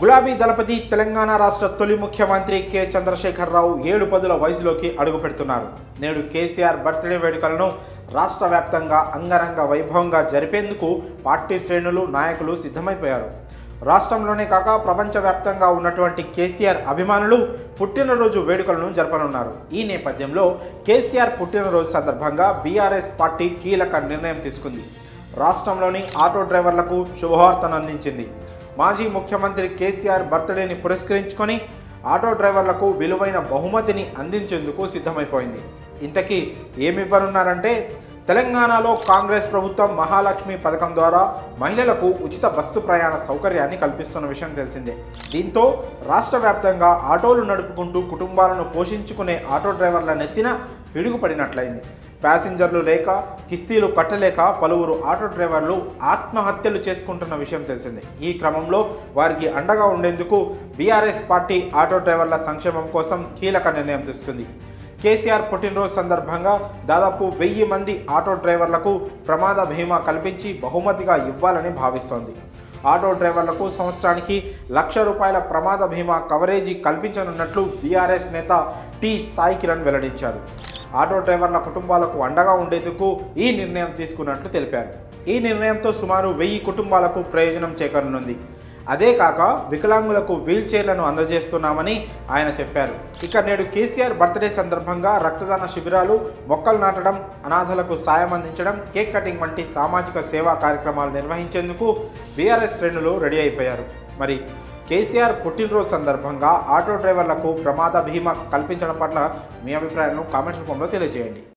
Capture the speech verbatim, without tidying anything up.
గులాబీ దళపతి తెలంగాణ రాష్ట్ర తొలి ముఖ్యమంత్రి కె చంద్రశేఖరరావు ఏడు పదుల వయసులోకి అడుగు పెడుతున్నారు. నేడు కేసీఆర్ బర్త్డే వేడుకలను రాష్ట్ర వ్యాప్తంగా అంగరంగ వైభవంగా జరిపేందుకు పార్టీ శ్రేణులు నాయకులు సిద్ధమైపోయారు. రాష్ట్రంలోనే కాక ప్రపంచవ్యాప్తంగా ఉన్నటువంటి కేసీఆర్ అభిమానులు పుట్టినరోజు వేడుకలను జరపనున్నారు. ఈ నేపథ్యంలో కేసీఆర్ పుట్టినరోజు సందర్భంగా బీఆర్ఎస్ పార్టీ కీలక నిర్ణయం తీసుకుంది. రాష్ట్రంలోని ఆటో డ్రైవర్లకు శుభవార్తను అందించింది. మాజీ ముఖ్యమంత్రి కేసీఆర్ బర్త్డేని పురస్కరించుకొని ఆటో డ్రైవర్లకు విలువైన బహుమతిని అందించేందుకు సిద్ధమైపోయింది. ఇంతకీ ఏమివ్వనున్నారంటే, తెలంగాణలో కాంగ్రెస్ ప్రభుత్వం మహాలక్ష్మి పథకం ద్వారా మహిళలకు ఉచిత బస్సు ప్రయాణ సౌకర్యాన్ని కల్పిస్తున్న విషయం తెలిసిందే. దీంతో రాష్ట్ర వ్యాప్తంగా ఆటోలు నడుపుకుంటూ కుటుంబాలను పోషించుకునే ఆటో డ్రైవర్ల నెత్తిన పిడుగుపడినట్లయింది. ప్యాసింజర్లు లేక కిస్తీలు కట్టలేక పలువురు ఆటో డ్రైవర్లు ఆత్మహత్యలు చేసుకుంటున్న విషయం తెలిసిందే. ఈ క్రమంలో వారికి అండగా ఉండేందుకు బీఆర్ఎస్ పార్టీ ఆటో డ్రైవర్ల సంక్షేమం కోసం కీలక నిర్ణయం తీసుకుంది. కేసీఆర్ పుట్టినరోజు సందర్భంగా దాదాపు వెయ్యి మంది ఆటో డ్రైవర్లకు ప్రమాద బీమా కల్పించి బహుమతిగా ఇవ్వాలని భావిస్తోంది. ఆటో డ్రైవర్లకు సంవత్సరానికి లక్ష రూపాయల ప్రమాద బీమా కవరేజీ కల్పించనున్నట్లు బీఆర్ఎస్ నేత టి సాయి కిరణ్ వెల్లడించారు. ఆటో డ్రైవర్ల కుటుంబాలకు అండగా ఉండేందుకు ఈ నిర్ణయం తీసుకున్నట్లు తెలిపారు. ఈ నిర్ణయంతో సుమారు వెయ్యి కుటుంబాలకు ప్రయోజనం చేకూరనుంది. అదే కాక వికలాంగులకు వీల్ చైర్లను అందజేస్తున్నామని ఆయన చెప్పారు. ఇక నేడు కేసీఆర్ బర్త్డే సందర్భంగా రక్తదాన శిబిరాలు, మొక్కలు నాటడం, అనాథలకు సాయం అందించడం, కేక్ కటింగ్ వంటి సామాజిక సేవా కార్యక్రమాలు నిర్వహించేందుకు బీఆర్ఎస్ శ్రేణులు రెడీ అయిపోయారు. మరి కేసీఆర్ పుట్టినరోజు సందర్భంగా ఆటో డ్రైవర్లకు ప్రమాద బీమా కల్పించడం పట్ల మీ అభిప్రాయాలను కామెంట్స్ రూపంలో తెలియజేయండి.